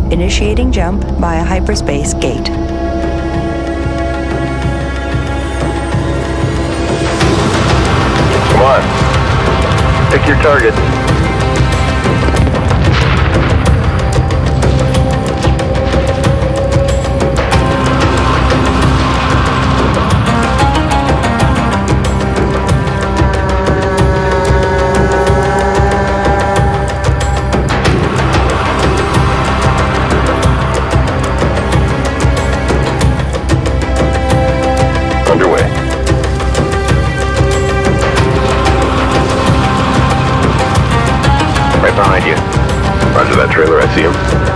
Initiating jump via Hyperspace Gate. Come on. Pick your target. Behind you. Roger that trailer, I see him.